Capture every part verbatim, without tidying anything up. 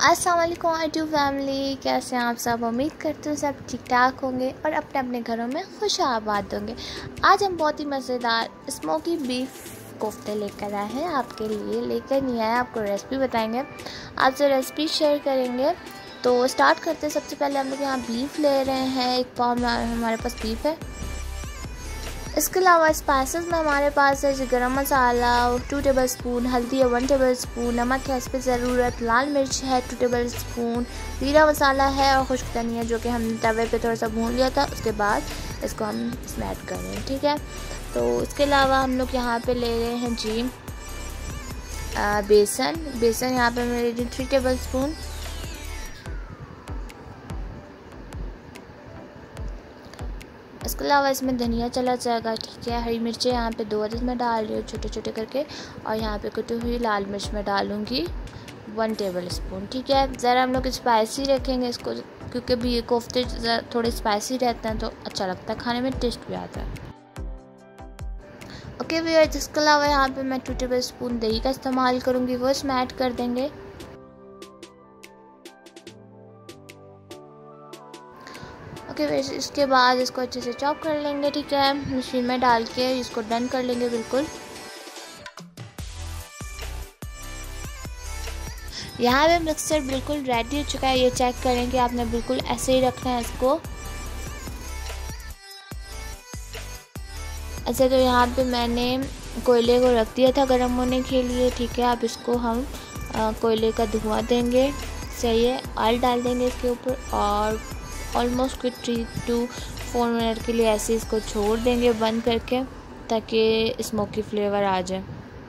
अस्सलाम वालेकुम YouTube family, कैसे हैं आप सब। उम्मीद करते हो सब ठीक ठाक होंगे और अपने अपने घरों में खुश आबाद होंगे। आज हम बहुत ही मज़ेदार स्मोकी बीफ कोफ्ते लेकर आए हैं आपके लिए। लेकर नहीं आए, आपको रेसिपी बताएंगे, आपसे रेसिपी शेयर करेंगे। तो स्टार्ट करते हैं। सबसे पहले हम लोग यहाँ बीफ ले रहे हैं, एक पाव हमारे पास बीफ है। इसके अलावा स्पाइसेस में हमारे पास है गरम मसाला टू टेबल स्पून, हल्दी है वन टेबल स्पून, नमक है इस पर ज़रूरत, लाल मिर्च है टू टेबल स्पून, जीरा मसाला है और खुश्क धनिया जो कि हमने तवे पे थोड़ा सा भून लिया था। उसके बाद इसको हम इसमें ऐड कर रहे हैं, ठीक है। तो इसके अलावा हम लोग यहाँ पे ले रहे हैं जी आ, बेसन बेसन यहाँ पे मैं ले रही हूँ थ्री टेबल स्पून। इसके अलावा इसमें धनिया चला जाएगा, ठीक है। हरी मिर्चें यहाँ पे दो अदद में डाल रही हूँ छोटे छोटे करके, और यहाँ पे कुटी हुई लाल मिर्च में डालूँगी वन टेबल स्पून, ठीक है। ज़रा हम लोग स्पाइसी रखेंगे इसको, क्योंकि भी ये कोफ्ते थोड़े स्पाइसी रहते हैं तो अच्छा लगता है खाने में, टेस्ट भी आता है। ओके व्यूअर्स, इसके अलावा यहाँ पर मैं टू टेबल स्पून दही का इस्तेमाल करूँगी, वो इसमें ऐड कर देंगे। ओके okay, इसके बाद इसको अच्छे से चॉप कर लेंगे, ठीक है। मशीन में डाल के इसको डन कर लेंगे बिल्कुल। यहाँ पे मिक्सचर बिल्कुल रेडी हो चुका है, ये चेक करें कि आपने बिल्कुल ऐसे ही रखना है इसको। अच्छा, तो यहाँ पे मैंने कोयले को रख दिया था गर्म होने के लिए, ठीक है। अब इसको हम आ, कोयले का धुआं देंगे, सही है। ऑयल डाल देंगे इसके ऊपर और ऑलमोस्ट कुछ थ्री टू फोर मिनट के लिए ऐसे इसको छोड़ देंगे बंद करके, ताकि स्मोकी फ्लेवर आ जाए।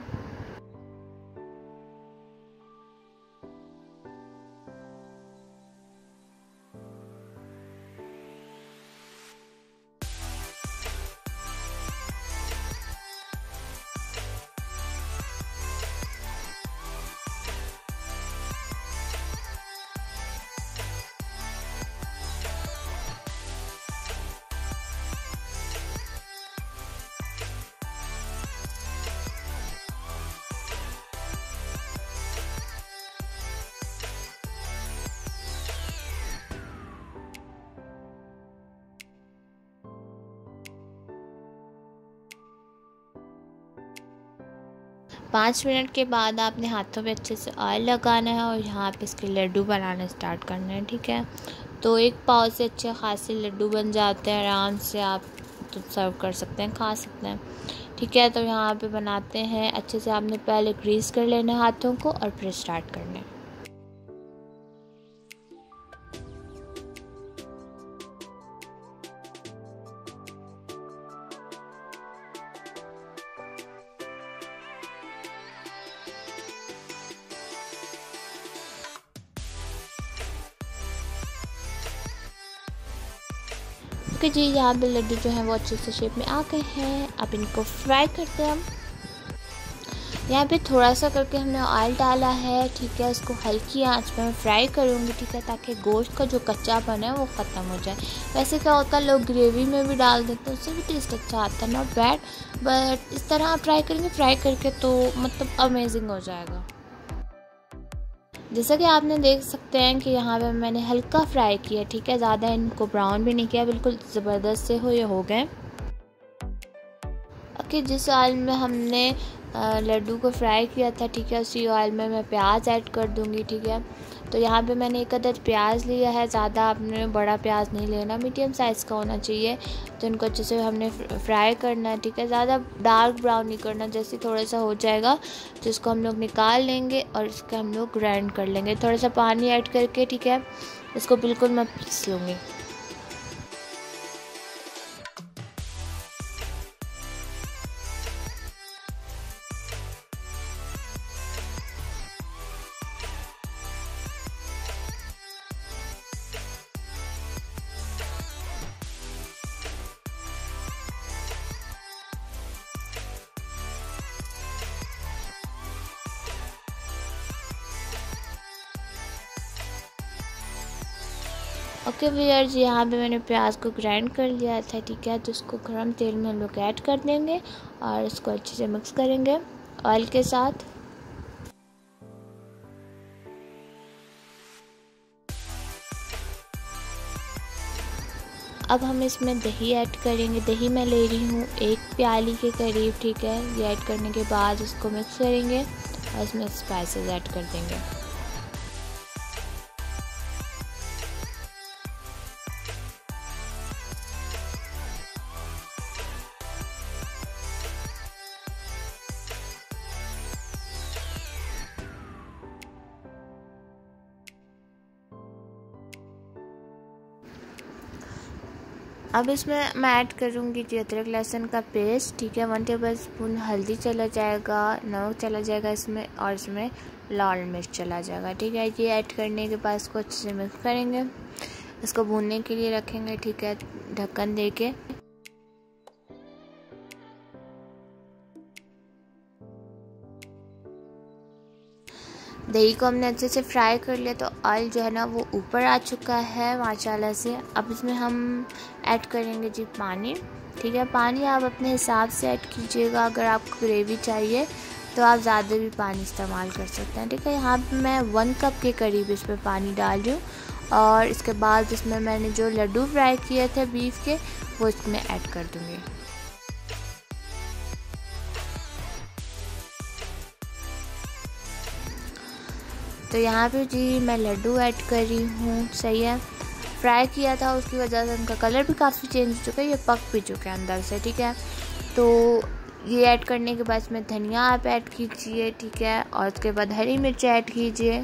पाँच मिनट के बाद आपने हाथों पे अच्छे से ऑयल लगाना है और यहाँ पे इसके लड्डू बनाना स्टार्ट करना है, ठीक है। तो एक पाव से अच्छे खासे लड्डू बन जाते हैं, आराम से आप तो सर्व कर सकते हैं, खा सकते हैं, ठीक है। तो यहाँ पे बनाते हैं। अच्छे से आपने पहले ग्रीस कर लेना है हाथों को और फिर स्टार्ट करना है। ओके जी, यहाँ पे लड्डू जो हैं वो अच्छे से शेप में आ गए हैं। अब इनको फ्राई करते हैं हम। यहाँ पे थोड़ा सा करके हमने ऑयल डाला है, ठीक है। इसको हल्की आंच पे मैं फ्राई करूँगी, ठीक है, ताकि गोश्त का जो कच्चापन है वो ख़त्म हो जाए। वैसे क्या होता है, लोग ग्रेवी में भी डाल देते हैं, उससे भी टेस्ट अच्छा आता है, नॉट बैड। बट इस तरह आप ट्राई करेंगे फ्राई करके तो मतलब अमेजिंग हो जाएगा। जैसा कि आपने देख सकते हैं कि यहाँ पे मैंने हल्का फ्राई किया, ठीक है, ज़्यादा इनको ब्राउन भी नहीं किया, बिल्कुल ज़बरदस्त से हो ये हो गए। ओके, जिस ऑयल में हमने लड्डू को फ्राई किया था, ठीक है, उसी ऑयल में मैं प्याज ऐड कर दूँगी, ठीक है। तो यहाँ पे मैंने एक अदद प्याज लिया है, ज़्यादा आपने बड़ा प्याज नहीं लेना, मीडियम साइज़ का होना चाहिए। तो इनको अच्छे से हमने फ्राई करना है, ठीक है, ज़्यादा डार्क ब्राउन नहीं करना। जैसे थोड़ा सा हो जाएगा तो इसको हम लोग निकाल लेंगे और इसका हम लोग ग्राइंड कर लेंगे थोड़ा सा पानी ऐड करके, ठीक है। इसको बिल्कुल मैं पीस लूँगी। ओके व्यूअर्स, यहाँ पे मैंने प्याज को ग्राइंड कर लिया था, ठीक है। तो इसको गरम तेल में हम लोग ऐड कर देंगे और इसको अच्छे से मिक्स करेंगे ऑयल के साथ। अब हम इसमें दही ऐड करेंगे। दही मैं ले रही हूँ एक प्याली के करीब, ठीक है। ये ऐड करने के बाद इसको मिक्स करेंगे और इसमें स्पाइसेस ऐड कर देंगे। अब इसमें मैं ऐड करूँगी जी अदरक लहसुन का पेस्ट, ठीक है। वन टेबल स्पून हल्दी चला जाएगा, नमक चला जाएगा इसमें, और इसमें लाल मिर्च चला जाएगा, ठीक है। ये ऐड करने के बाद इसको अच्छे से मिक्स करेंगे, इसको भूनने के लिए रखेंगे, ठीक है, ढक्कन दे के। दही को हमने अच्छे से फ्राई कर लिया, तो ऑयल जो है ना वो ऊपर आ चुका है माशाल्लाह से। अब इसमें हम ऐड करेंगे जी पानी, ठीक है। पानी आप अपने हिसाब से ऐड कीजिएगा, अगर आपको ग्रेवी चाहिए तो आप ज़्यादा भी पानी इस्तेमाल कर सकते हैं, ठीक है। यहाँ पे मैं वन कप के करीब इसमें पानी डाल रही हूँ, और इसके बाद इसमें मैंने जो लड्डू फ्राई किए थे बीफ के वो इसमें ऐड कर दूँगी। तो यहाँ पे जी मैं लड्डू ऐड कर रही हूँ, सही है। फ्राई किया था उसकी वजह से उनका कलर भी काफ़ी चेंज हो चुका है, ये पक भी चुके हैं अंदर से, ठीक है। तो ये ऐड करने के बाद इसमें धनिया आप ऐड कीजिए, ठीक है, और उसके बाद हरी मिर्च ऐड कीजिए।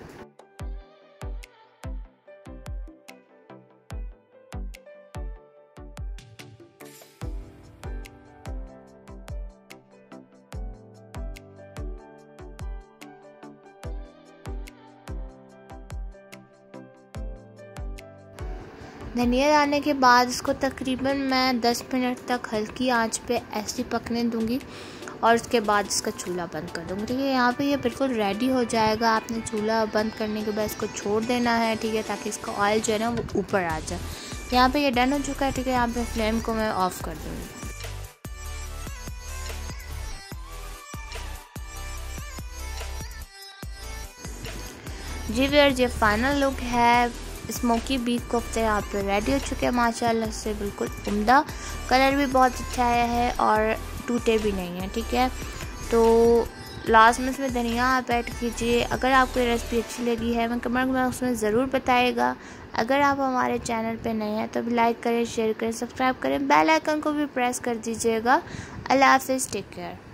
धनिया डालने के बाद इसको तकरीबन मैं दस मिनट तक हल्की आंच पे ऐसे पकने दूंगी, और उसके बाद इसका चूल्हा बंद कर दूंगी, ठीक है। यहाँ पे ये बिल्कुल रेडी हो जाएगा। आपने चूल्हा बंद करने के बाद इसको छोड़ देना है, ठीक है, ताकि इसका ऑयल जो है ना वो ऊपर आ जाए। यहाँ पे ये डन हो चुका है, ठीक है। यहाँ पे फ्लेम को मैं ऑफ़ कर दूँगी। जी व्यूअर्स, ये फाइनल लुक है। स्मोकी बीफ कोफ्ते यहाँ पे रेडी हो चुके हैं माशाल्लाह से, बिल्कुल उम्दा। कलर भी बहुत अच्छा आया है और टूटे भी नहीं है, ठीक है। तो लास्ट में इसमें धनिया आप ऐड कीजिए। अगर आपको ये रेसिपी अच्छी लगी है मैं कमेंट में उसमें ज़रूर बताइएगा। अगर आप हमारे चैनल पे नए हैं तो भी लाइक करें, शेयर करें, सब्सक्राइब करें, बेल आइकन को भी प्रेस कर दीजिएगा। अल्लाह हाफ़िज़, टेक केयर।